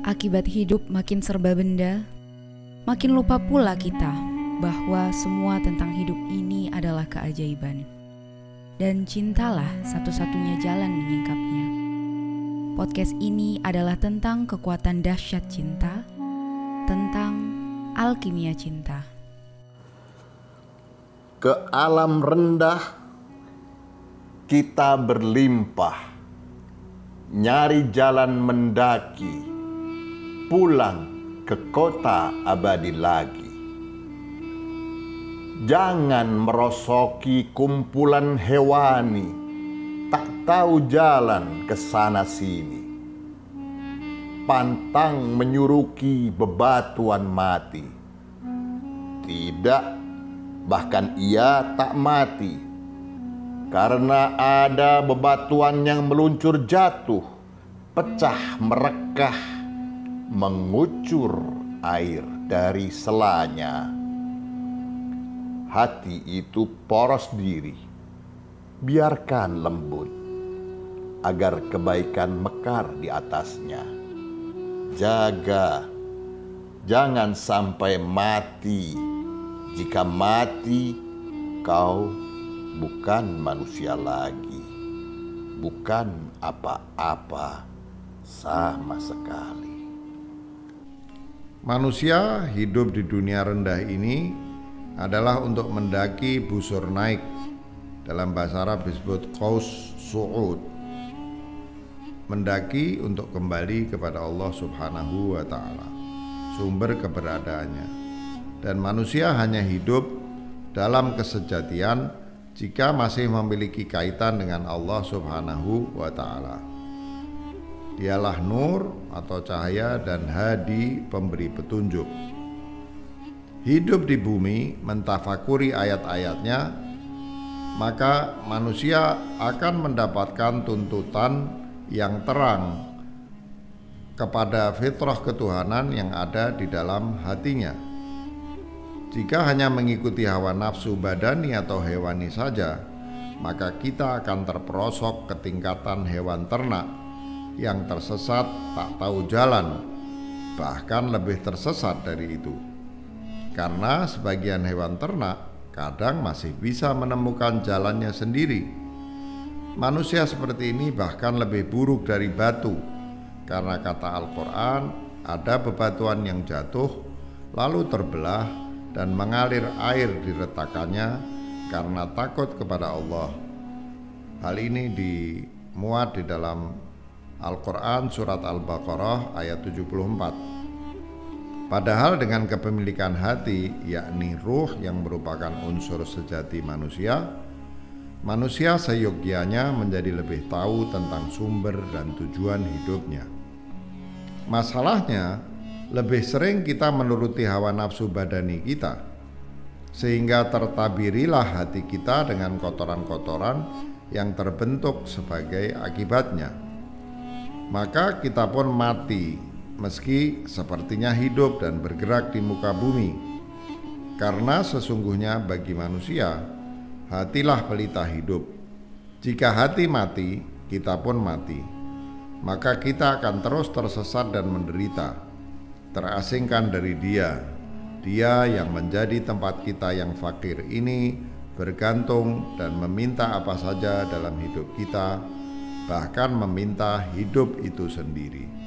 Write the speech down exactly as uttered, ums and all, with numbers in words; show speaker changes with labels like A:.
A: Akibat hidup makin serba benda, makin lupa pula kita bahwa semua tentang hidup ini adalah keajaiban. Dan cintalah satu-satunya jalan menyingkapnya. Podcast ini adalah tentang kekuatan dahsyat cinta, tentang alkimia cinta.
B: Ke alam rendah kita berlimpah, nyari jalan mendaki, pulang ke kota abadi lagi. Jangan merosoki kumpulan hewani, tak tahu jalan ke sana sini. Pantang menyuruki bebatuan mati. Tidak, bahkan ia tak mati, karena ada bebatuan yang meluncur jatuh, pecah merekah, mengucur air dari selanya. Hati itu poros diri, biarkan lembut, agar kebaikan mekar di atasnya. Jaga, jangan sampai mati. Jika mati, kau bukan manusia lagi, bukan apa-apa sama sekali.
C: Manusia hidup di dunia rendah ini adalah untuk mendaki busur naik, dalam bahasa Arab disebut qaus su'ud, mendaki untuk kembali kepada Allah Subhanahu wa ta'ala, sumber keberadaannya. Dan manusia hanya hidup dalam kesejatian jika masih memiliki kaitan dengan Allah Subhanahu wa ta'ala. Dialah nur atau cahaya dan hadi, pemberi petunjuk. Hidup di bumi mentafakuri ayat-ayatnya, maka manusia akan mendapatkan tuntutan yang terang kepada fitrah ketuhanan yang ada di dalam hatinya. Jika hanya mengikuti hawa nafsu badani atau hewani saja, maka kita akan terperosok ke tingkatan hewan ternak yang tersesat tak tahu jalan, bahkan lebih tersesat dari itu. Karena sebagian hewan ternak kadang masih bisa menemukan jalannya sendiri. Manusia seperti ini bahkan lebih buruk dari batu, karena kata Al-Quran, ada bebatuan yang jatuh lalu terbelah dan mengalir air di retakannya karena takut kepada Allah. Hal ini dimuat di dalam Al-Quran surat Al-Baqarah ayat tujuh puluh empat. Padahal dengan kepemilikan hati, yakni ruh yang merupakan unsur sejati manusia, manusia seyogyanya menjadi lebih tahu tentang sumber dan tujuan hidupnya. Masalahnya, lebih sering kita menuruti hawa nafsu badani kita, sehingga tertabirilah hati kita dengan kotoran-kotoran yang terbentuk sebagai akibatnya. Maka kita pun mati, meski sepertinya hidup dan bergerak di muka bumi. Karena sesungguhnya bagi manusia, hatilah pelita hidup. Jika hati mati, kita pun mati. Maka kita akan terus tersesat dan menderita, terasingkan dari Dia. Dia yang menjadi tempat kita yang fakir ini bergantung dan meminta apa saja dalam hidup kita, bahkan meminta hidup itu sendiri.